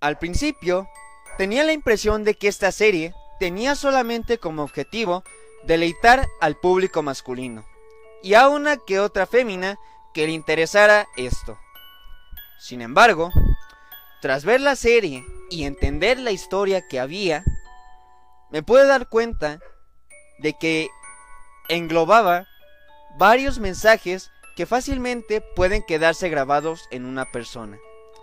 Al principio, tenía la impresión de que esta serie tenía solamente como objetivo deleitar al público masculino y a una que otra fémina que le interesara esto. Sin embargo, tras ver la serie y entender la historia que había, me pude dar cuenta de que englobaba varios mensajes que fácilmente pueden quedarse grabados en una persona.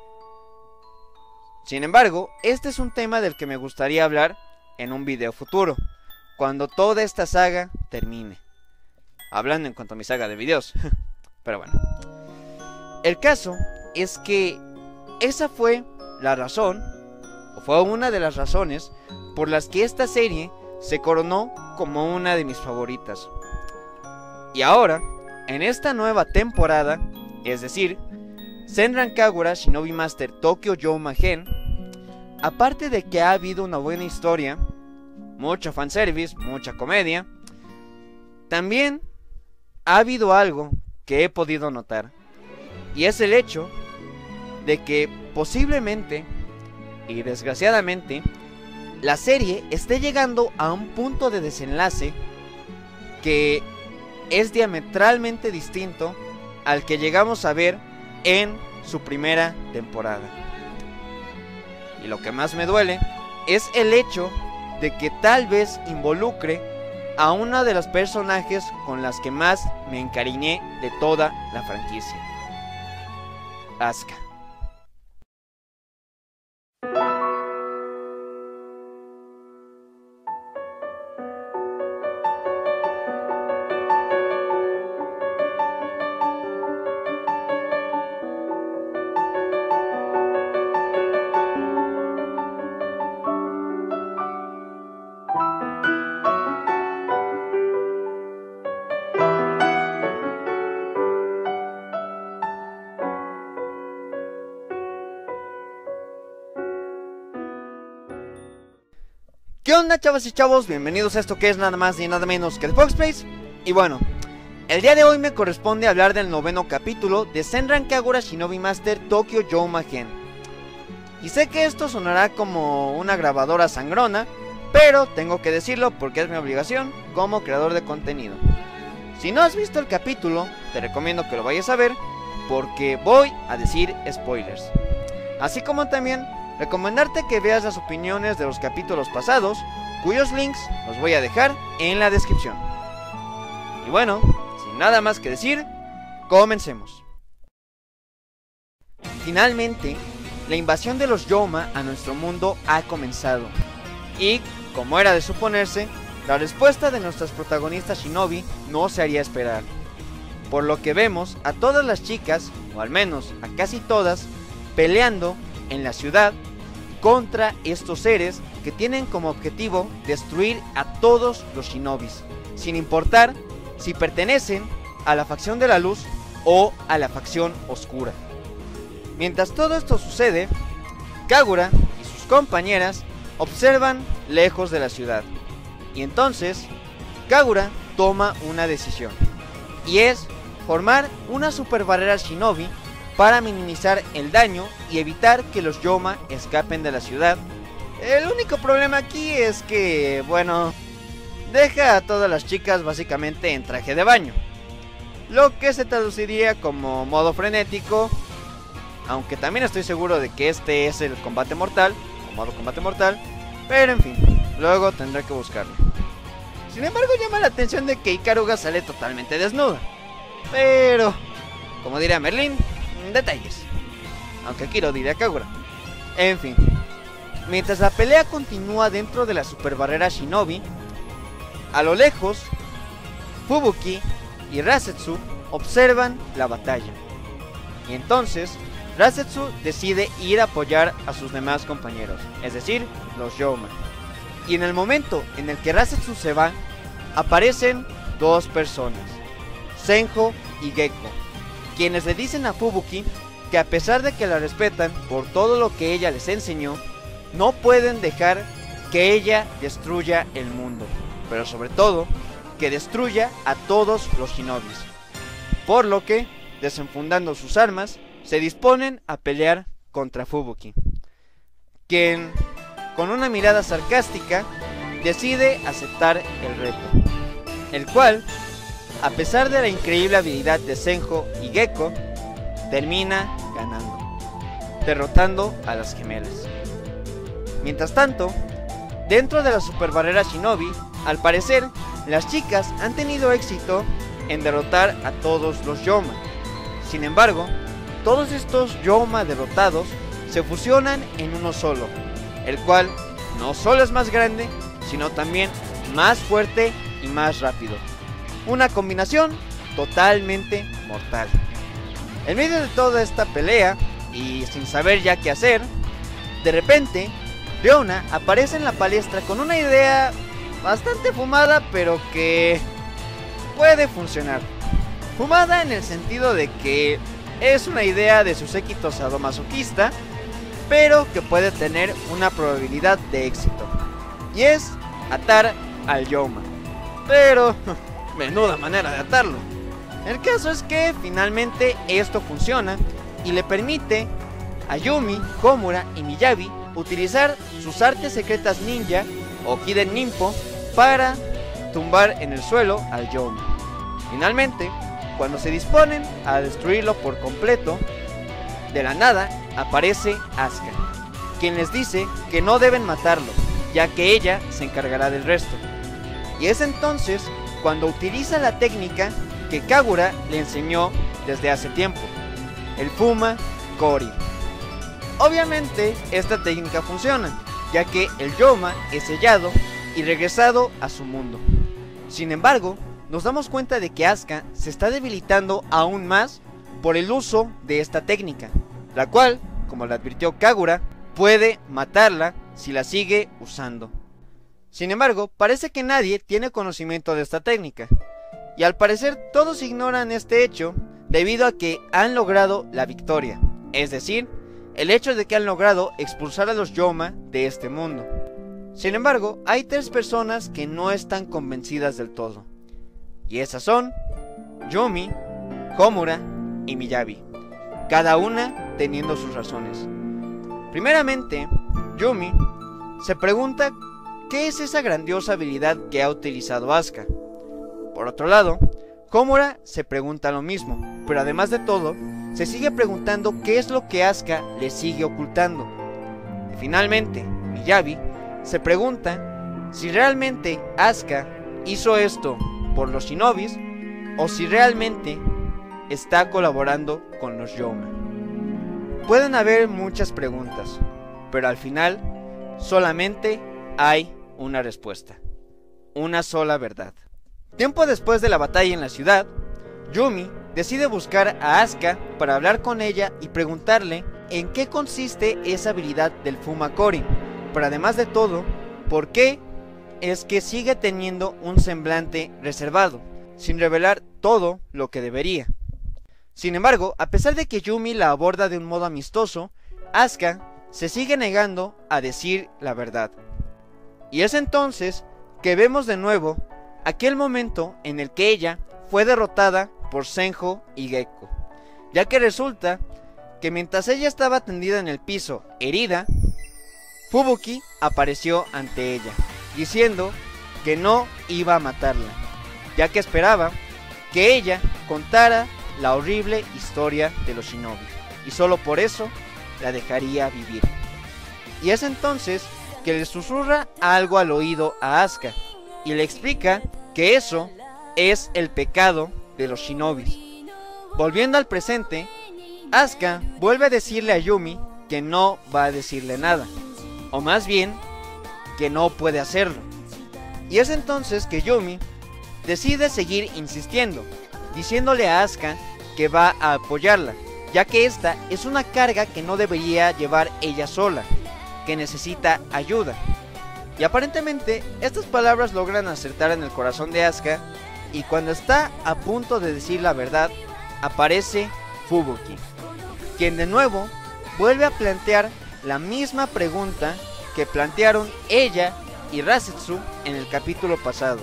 Sin embargo, este es un tema del que me gustaría hablar en un video futuro, cuando toda esta saga termine. Hablando en cuanto a mi saga de videos. Pero bueno. El caso es que esa fue la razón, o fue una de las razones, por las que esta serie se coronó como una de mis favoritas. Y ahora, en esta nueva temporada, es decir, Senran Kagura Shinobi Master Tokyo Joumagen, aparte de que ha habido una buena historia, mucho fanservice, mucha comedia, también ha habido algo que he podido notar, y es el hecho de que posiblemente y desgraciadamente la serie esté llegando a un punto de desenlace que es diametralmente distinto al que llegamos a ver en su primera temporada. Y lo que más me duele es el hecho de que tal vez involucre a una de los personajes con las que más me encariñé de toda la franquicia, Asuka. ¿Qué onda, chavas y chavos? Bienvenidos a esto que es nada más ni nada menos que The Foxplace. Y bueno, el día de hoy me corresponde hablar del noveno capítulo de Senran Kagura Shinobi Master Tokyo Joumagen. Y sé que esto sonará como una grabadora sangrona, pero tengo que decirlo porque es mi obligación como creador de contenido. Si no has visto el capítulo, te recomiendo que lo vayas a ver, porque voy a decir spoilers. Así como también recomendarte que veas las opiniones de los capítulos pasados, cuyos links los voy a dejar en la descripción. Y bueno, sin nada más que decir, comencemos. Finalmente, la invasión de los Youma a nuestro mundo ha comenzado. Y, como era de suponerse, la respuesta de nuestras protagonistas Shinobi no se haría esperar. Por lo que vemos a todas las chicas, o al menos a casi todas, peleando en la ciudad contra estos seres que tienen como objetivo destruir a todos los shinobis, sin importar si pertenecen a la facción de la luz o a la facción oscura. Mientras todo esto sucede, Kagura y sus compañeras observan lejos de la ciudad, y entonces Kagura toma una decisión, y es formar una super barrera shinobi para minimizar el daño y evitar que los Youma escapen de la ciudad. El único problema aquí es que, bueno, deja a todas las chicas básicamente en traje de baño, lo que se traduciría como modo frenético, aunque también estoy seguro de que este es el combate mortal, o modo combate mortal, pero en fin, luego tendré que buscarlo. Sin embargo, llama la atención de que Ikaruga sale totalmente desnuda, pero, como diría Merlin, detalles, aunque aquí lo diría Kagura. En fin, mientras la pelea continúa dentro de la super barrera shinobi, a lo lejos, Fubuki y Rasetsu observan la batalla, y entonces Rasetsu decide ir a apoyar a sus demás compañeros, es decir, los Youma. Y en el momento en el que Rasetsu se va, aparecen dos personas, Senjo y Gekko, quienes le dicen a Fubuki que a pesar de que la respetan por todo lo que ella les enseñó, no pueden dejar que ella destruya el mundo, pero sobre todo, que destruya a todos los shinobis. Por lo que, desenfundando sus armas, se disponen a pelear contra Fubuki. quien, con una mirada sarcástica, decide aceptar el reto, el cual, a pesar de la increíble habilidad de Senjo y Gekko, termina ganando, derrotando a las gemelas. Mientras tanto, dentro de la super barrera Shinobi, al parecer, las chicas han tenido éxito en derrotar a todos los Yoma. Sin embargo, todos estos Yoma derrotados se fusionan en uno solo, el cual no solo es más grande, sino también más fuerte y más rápido. Una combinación totalmente mortal. En medio de toda esta pelea, y sin saber ya qué hacer, de repente, Ryona aparece en la palestra con una idea bastante fumada, pero que puede funcionar. Fumada en el sentido de que es una idea de su séquito sadomasoquista, pero que puede tener una probabilidad de éxito. Y es atar al Yoma. Pero, menuda manera de atarlo. El caso es que finalmente esto funciona y le permite a Yumi, Komura y Miyabi utilizar sus artes secretas ninja o Hiden Ninpo para tumbar en el suelo al Yoma. Finalmente, cuando se disponen a destruirlo por completo, de la nada aparece Asuka, quien les dice que no deben matarlo, ya que ella se encargará del resto. Y es entonces cuando utiliza la técnica que Kagura le enseñó desde hace tiempo, el Fuma Kori. Obviamente esta técnica funciona, ya que el Yoma es sellado y regresado a su mundo. Sin embargo, nos damos cuenta de que Asuka se está debilitando aún más por el uso de esta técnica, la cual, como le advirtió Kagura, puede matarla si la sigue usando. Sin embargo, parece que nadie tiene conocimiento de esta técnica, y al parecer todos ignoran este hecho debido a que han logrado la victoria, es decir, el hecho de que han logrado expulsar a los Yoma de este mundo. Sin embargo, hay 3 personas que no están convencidas del todo, y esas son Yumi, Komura y Miyabi, cada una teniendo sus razones. Primeramente, Yumi se pregunta qué es esa grandiosa habilidad que ha utilizado Asuka. Por otro lado, Komura se pregunta lo mismo, pero además de todo, se sigue preguntando qué es lo que Asuka le sigue ocultando. Y finalmente, Miyabi se pregunta si realmente Asuka hizo esto por los shinobis o si realmente está colaborando con los Yoma. Pueden haber muchas preguntas, pero al final solamente hay una respuesta, una sola verdad. Tiempo después de la batalla en la ciudad, Yumi decide buscar a Asuka para hablar con ella y preguntarle en qué consiste esa habilidad del Fuma Kori, pero además de todo, por qué es que sigue teniendo un semblante reservado, sin revelar todo lo que debería. Sin embargo, a pesar de que Yumi la aborda de un modo amistoso, Asuka se sigue negando a decir la verdad. Y es entonces que vemos de nuevo aquel momento en el que ella fue derrotada por Senjo y Gekko, ya que resulta que mientras ella estaba tendida en el piso, herida, Fubuki apareció ante ella, diciendo que no iba a matarla, ya que esperaba que ella contara la horrible historia de los shinobi, y solo por eso la dejaría vivir. Y es entonces que le susurra algo al oído a Asuka, y le explica que eso es el pecado de los shinobis. Volviendo al presente, Asuka vuelve a decirle a Yumi que no va a decirle nada, o más bien, que no puede hacerlo. Y es entonces que Yumi decide seguir insistiendo, diciéndole a Asuka que va a apoyarla, ya que esta es una carga que no debería llevar ella sola, que necesita ayuda. Y aparentemente estas palabras logran acertar en el corazón de Asuka, y cuando está a punto de decir la verdad, aparece Fubuki, quien de nuevo vuelve a plantear la misma pregunta que plantearon ella y Rasetsu en el capítulo pasado,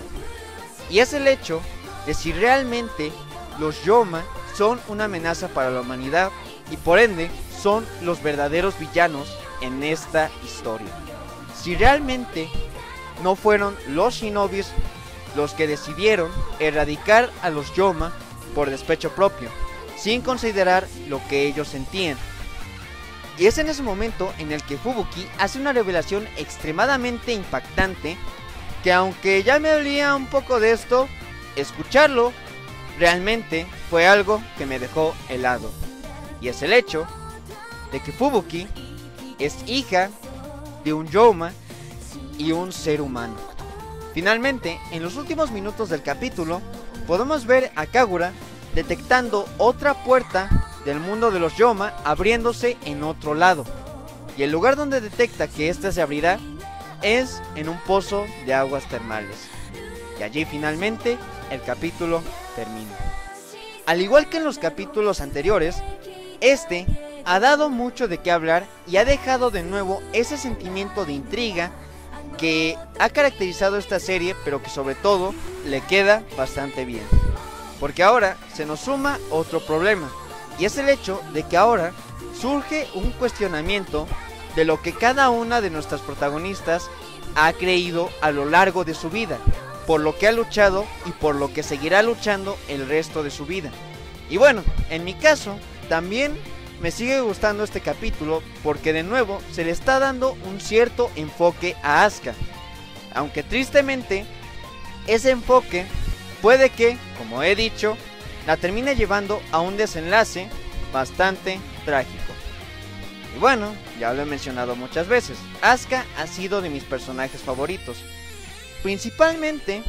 y es el hecho de si realmente los Yoma son una amenaza para la humanidad y por ende son los verdaderos villanos en esta historia. Si realmente no fueron los shinobis los que decidieron erradicar a los Yoma por despecho propio, sin considerar lo que ellos sentían. Y es en ese momento en el que Fubuki hace una revelación extremadamente impactante, que aunque ya me dolía un poco de esto, escucharlo realmente fue algo que me dejó helado. Y es el hecho de que Fubuki es hija de un Yoma y un ser humano. Finalmente, en los últimos minutos del capítulo, podemos ver a Kagura detectando otra puerta del mundo de los Yoma abriéndose en otro lado. Y el lugar donde detecta que ésta se abrirá es en un pozo de aguas termales. Y allí finalmente el capítulo termina. Al igual que en los capítulos anteriores, este ha dado mucho de qué hablar y ha dejado de nuevo ese sentimiento de intriga que ha caracterizado esta serie, pero que sobre todo le queda bastante bien. Porque ahora se nos suma otro problema, y es el hecho de que ahora surge un cuestionamiento de lo que cada una de nuestras protagonistas ha creído a lo largo de su vida, por lo que ha luchado y por lo que seguirá luchando el resto de su vida. Y bueno, en mi caso, también me sigue gustando este capítulo porque de nuevo se le está dando un cierto enfoque a Asuka. Aunque tristemente, ese enfoque puede que, como he dicho, la termine llevando a un desenlace bastante trágico. Y bueno, ya lo he mencionado muchas veces, Asuka ha sido de mis personajes favoritos, principalmente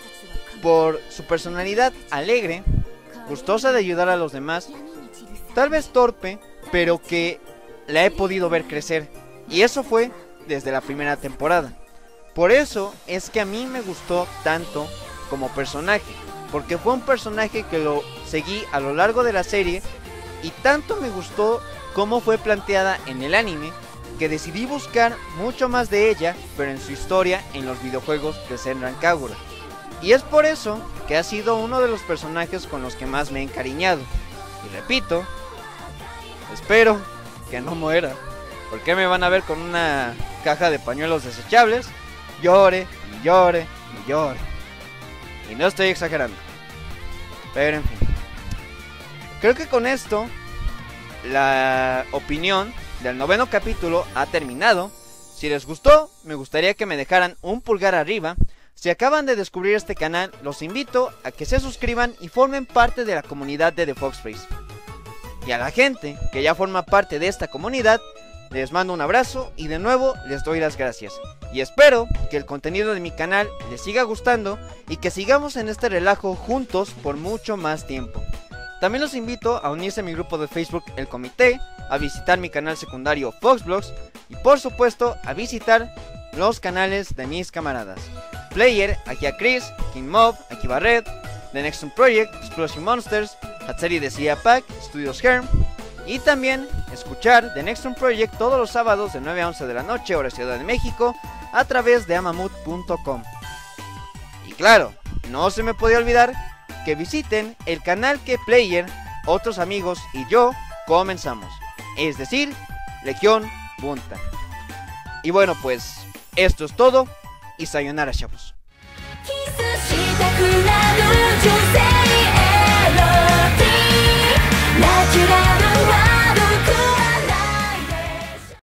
por su personalidad alegre, gustosa de ayudar a los demás, tal vez torpe, pero que la he podido ver crecer, y eso fue desde la primera temporada. Por eso es que a mí me gustó tanto como personaje, porque fue un personaje que lo seguí a lo largo de la serie, y tanto me gustó cómo fue planteada en el anime, que decidí buscar mucho más de ella, pero en su historia en los videojuegos de Senran Kagura. Y es por eso que ha sido uno de los personajes con los que más me he encariñado. Y repito, espero que no muera, porque me van a ver con una caja de pañuelos desechables, llore y llore y llore. Y no estoy exagerando. Pero en fin, creo que con esto la opinión del 9º capítulo ha terminado. Si les gustó, me gustaría que me dejaran un pulgar arriba. Si acaban de descubrir este canal, los invito a que se suscriban y formen parte de la comunidad de The Fox Praise. Y a la gente que ya forma parte de esta comunidad, les mando un abrazo y de nuevo les doy las gracias. Y espero que el contenido de mi canal les siga gustando y que sigamos en este relajo juntos por mucho más tiempo. También los invito a unirse a mi grupo de Facebook El Comité, a visitar mi canal secundario Foxblogs y por supuesto a visitar los canales de mis camaradas Player, aquí a Chris, King Mob, aquí Barret, The Nextum Project, Explosion Monsters, Hatsari de Sia Pack, Studios Herm, y también escuchar The Nextum Project todos los sábados de 9 a 11 de la noche, hora Ciudad de México, a través de amamut.com. Y claro, no se me podía olvidar que visiten el canal que Player, otros amigos y yo comenzamos, es decir, Legión Bunta. Y bueno, pues esto es todo y sayonara, chavos. Natural